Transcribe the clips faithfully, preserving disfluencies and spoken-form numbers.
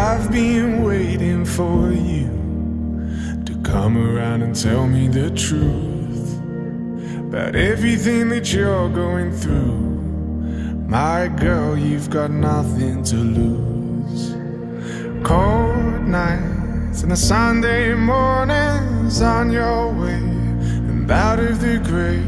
I've been waiting for you to come around and tell me the truth about everything that you're going through. My girl, you've got nothing to lose. Cold nights and the Sunday mornings on your way and out of the grave.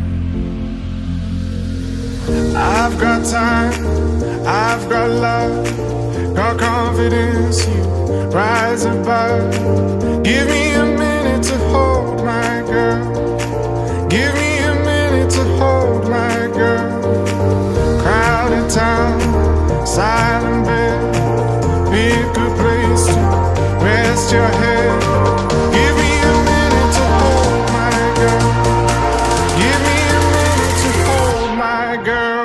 I've got time, I've got love, got confidence, you rise above. Give me a minute to hold my girl. Give me a minute to hold my girl. Crowded town, silent bed, pick a place to rest your head. Give me a minute to hold my girl. Give me a minute to hold my girl.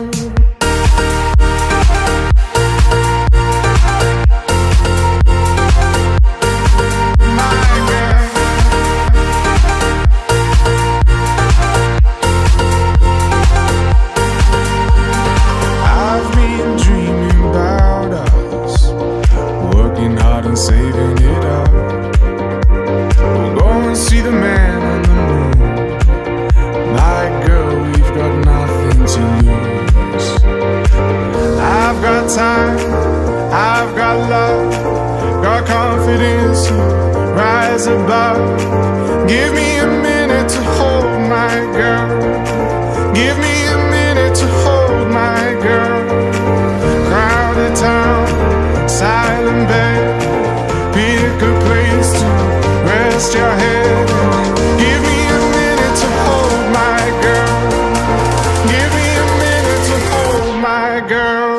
Saving it up. We'll go and see the man on the moon. My girl, we've got nothing to lose. I've got time, I've got love, got confidence, you rise above. Give me a minute to hold my girl. Give me a minute to hold my girl. Crowded town, silent bed, pick a place to rest your head. Give me a minute to hold my girl. Give me a minute to hold my girl.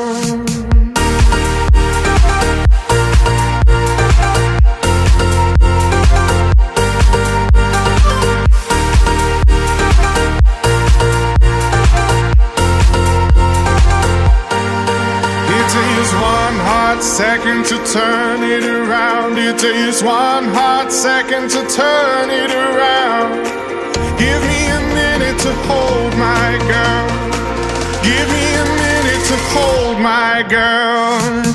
It takes one hot second to turn it around. It takes one hot second to turn it around. Give me a minute to hold my girl. Give me a minute to hold my girl.